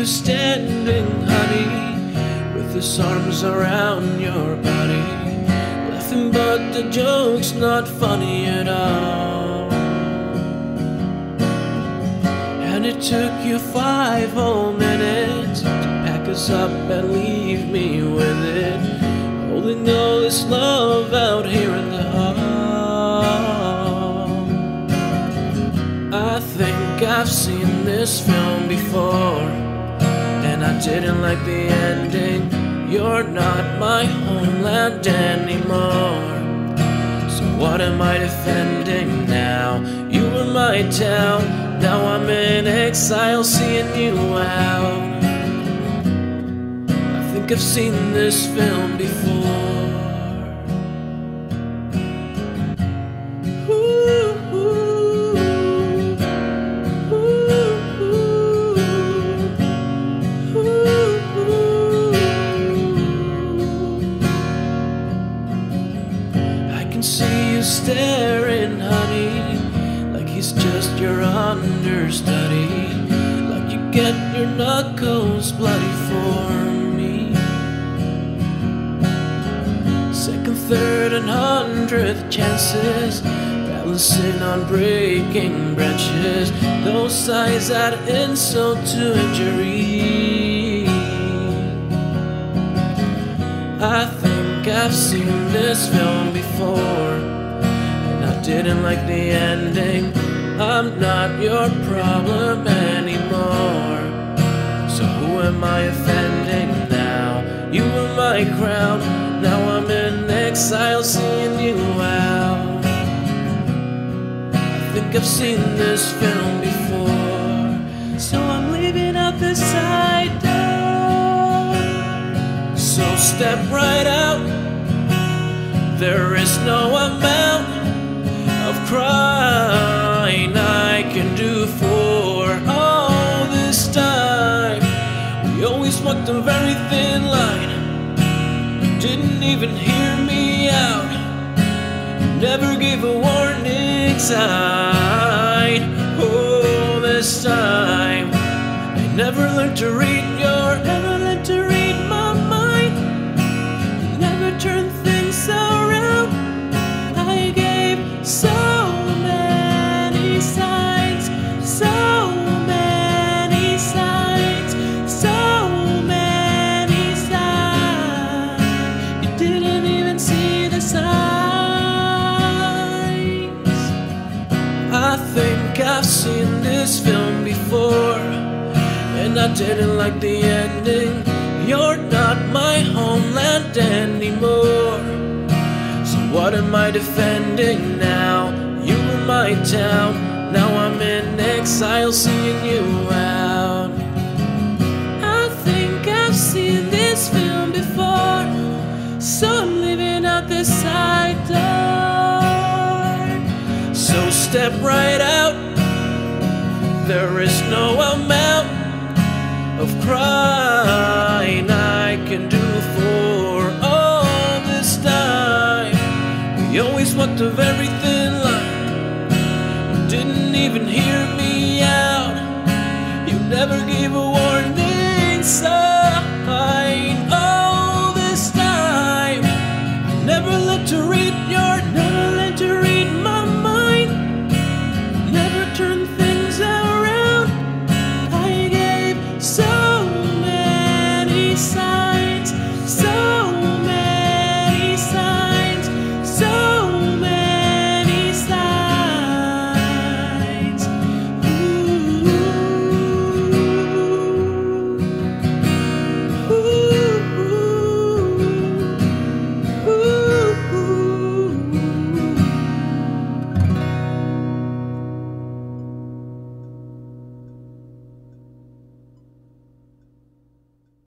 you standing, honey, with his arms around your body, laughing but the joke's not funny at all. And it took you 5 whole minutes to pack us up and leave me with it, holding all this love out here in the hall. I think I've seen this film before, and I didn't like the ending. You're not my homeland anymore, so what am I defending now? You were my town, now I'm in exile, seeing you out. I think I've seen this film before. See you staring, honey, like he's just your understudy, like you get your knuckles bloody for me. Second, third, and 100th chances, balancing on breaking branches, those signs add insult to injury. I think I've seen this film before, and I didn't like the ending. I'm not your problem anymore, so who am I offending now? You were my crown, now I'm in exile, seeing you out. I think I've seen this film before, so I'm leaving out the side door. So step right out. There is no amount of crying I can do for all this time. We always walked a very thin line. You didn't even hear me out. You never gave a warning sign. Oh, this time I never learned to read your, never learned to read my mind. You never turned things around. I gave so many signs, so many signs, so many signs. You didn't even see the signs. I think I've seen this film before, and I didn't like the ending. You're not my homeland anymore, so what am I defending now? You were my town, now I'm in exile, seeing you out. I think I've seen this film before, so I'm leaving out the side door. So step right out. There is no amount of crying I can do for all this time. We always walked a very thin line. You didn't even hear me out. You never gave a